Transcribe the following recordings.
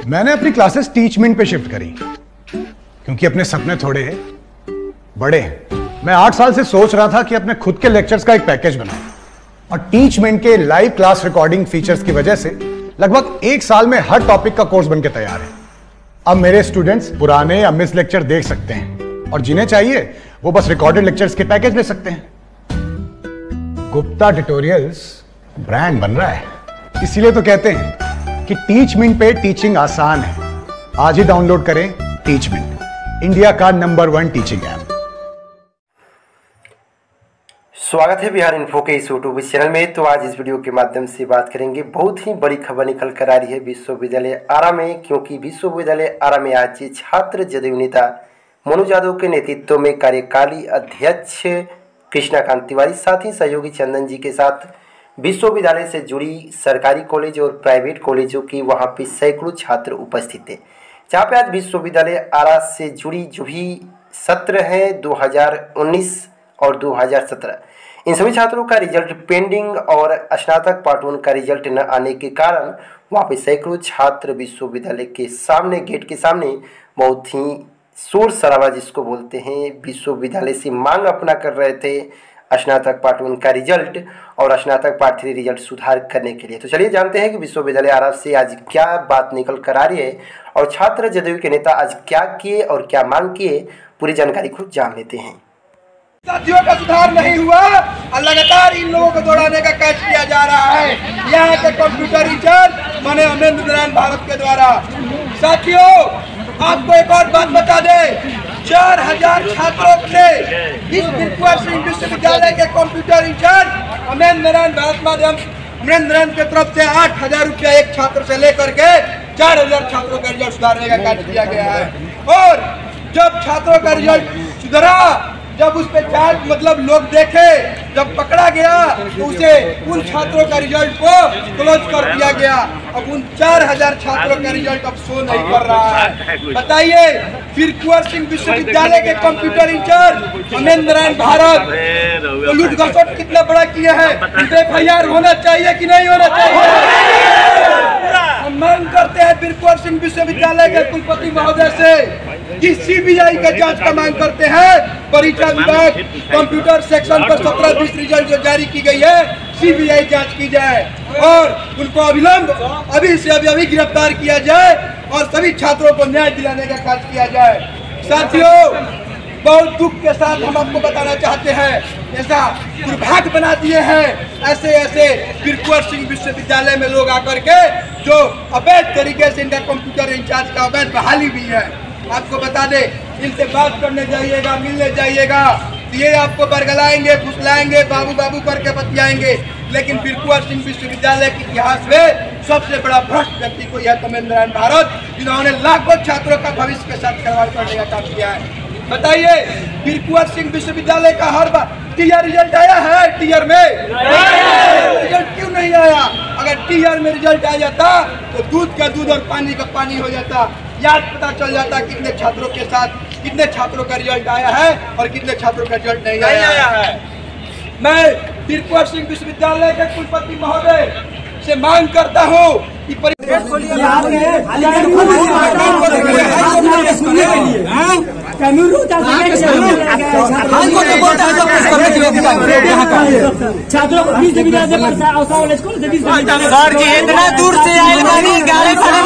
मैंने अपनी classes Teachmint पे शिफ्ट करी क्योंकि अपने सपने थोड़े बड़े हैं। मैं 8 साल से सोच रहा था कि अपने खुद के लेक्चर्स का एक पैकेज बनाऊं और टीचमेंट के लाइव क्लास रिकॉर्डिंग फीचर्स की वजह से लगभग 1 साल में हर टॉपिक का कोर्स बनके तैयार है। अब मेरे स्टूडेंट्स पुराने या मिस लेक्चर देख सकते हैं और जिन्हें चाहिए वो बस रिकॉर्डेड लेक्चर्स के पैकेज ले सकते हैं। गुप्ता ट्यूटोरियल्स ब्रांड बन रहा है, इसीलिए तो कहते हैं कि टीचमेंट पे टीचिंग आसान है। आज ही डाउनलोड करें टीचमेंट, इंडिया का नंबर 1 टीचिंग ऐप। स्वागत है बिहार इन्फो के इस यूट्यूब चैनल में। तो आज इस वीडियो के माध्यम से बात करेंगे, बहुत ही बड़ी खबर निकल कर आ रही है विश्वविद्यालय आरा में, क्योंकि विश्वविद्यालय आरा में आज छात्र जदयू नेता मनोज यादव के नेतृत्व में कार्यकारी अध्यक्ष कृष्णाकांत तिवारी साथ ही सहयोगी चंदन जी के साथ विश्वविद्यालय से जुड़ी सरकारी कॉलेज और प्राइवेट कॉलेजों की वहां पे सैकड़ों छात्र उपस्थित थे, जहां पे आज विश्वविद्यालय आरा से जुड़ी जो भी सत्र है 2019 और 2017, इन सभी छात्रों का रिजल्ट पेंडिंग और स्नातक पार्ट 1 का रिजल्ट न आने के कारण वहाँ पे सैकड़ों छात्र विश्वविद्यालय के सामने, गेट के सामने बहुत ही शोर शराबा जिसको बोलते हैं, विश्वविद्यालय से मांग अपना कर रहे थे स्नातक पार्ट 1 का रिजल्ट और स्नातक पार्ट 3 रिजल्ट सुधार करने के लिए। तो चलिए जानते हैं कि विश्वविद्यालय आरा से आज क्या बात निकल कर आ रही है और छात्र जदयू के नेता आज क्या किए और क्या मांग किए, पूरी जानकारी खुद जान लेते हैं। साथियों का सुधार नहीं हुआ और लगातार इन लोगों को दौड़ाने का कार्य किया जा रहा है। यहाँ के कंप्यूटर इंचार्ज माने अमरेंद्र नारायण भारत के द्वारा। साथियों, आपको एक और बात बता दें, 4000 छात्रों से इस विश्वविद्यालय के कंप्यूटर इंचार्ज अमरेंद्र नारायण भारत माध्यम अमरेंद्र नारायण की तरफ से 8000 रुपया एक छात्र से लेकर के 4000 छात्रों का रिजल्ट सुधारने का कार्य किया गया है। और जब छात्रों का रिजल्ट सुधरा, जब उस पे जांच मतलब लोग देखे, जब पकड़ा गया तो उसे उन छात्रों का रिजल्ट को क्लोज कर दिया गया। अब उन 4000 छात्रों का रिजल्ट अब शो नहीं कर रहा है। बताइए, फिर कुंवर सिंह विश्वविद्यालय के कंप्यूटर इंचार्ज अमरेंद्र नारायण भारत तो लूट घसोट कितना बड़ा किए हैं, FIR होना चाहिए कि नहीं होना चाहिए? हम मांग करते हैं फिर कुंवर सिंह विश्वविद्यालय के कुलपति महोदय से कि CBI का जांच का मांग करते हैं। परीक्षा विभाग कंप्यूटर सेक्शन पर 17-20 रिजल्ट जो जारी की गई है, CBI जांच की जाए और उनको अविलंब अभी से अभी गिरफ्तार किया जाए और सभी छात्रों को न्याय दिलाने का कार्य किया जाए। साथियों, बहुत दुख के साथ हम आपको बताना चाहते हैं, ऐसा दुर्भाग्य बना दिए हैं ऐसे फिर कुंवर सिंह विश्वविद्यालय में लोग आकर के जो अवैध तरीके से इनका कंप्यूटर इंचार्ज का अवैध बहाली भी है। आपको बता दें, इनसे बात करने जाइएगा, मिलने जाइएगा, ये आपको बरगलाएंगे, फुसलाएंगे, बाबू बाबू करके बतियाएंगे, लेकिन फिर कुंवर सिंह विश्वविद्यालय के इतिहास में सबसे बड़ा भ्रष्ट व्यक्ति को यह अमरेंद्र नारायण भारत, जिन्होंने लाखों छात्रों का भविष्य के साथ खिलवाड़ करने का काम किया है। बताइए, फिर कुंवर सिंह विश्वविद्यालय का हर बार टीआर रिजल्ट आया है? टीआर में रिजल्ट क्यों नहीं आया? अगर टीआर में रिजल्ट आ जाता तो दूध का दूध और पानी का पानी हो जाता। याद पता चल जाता कितने छात्रों के साथ कितने छात्रों का रिजल्ट आया है और कितने छात्रों का रिजल्ट नहीं आया है। मैं फिर कुंवर सिंह विश्वविद्यालय के कुलपति महोदय से मांग करता हूँ कि इतना दूर से आए गाड़ी भाड़ा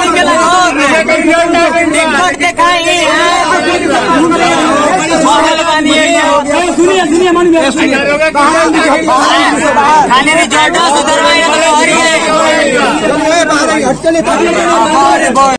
निकल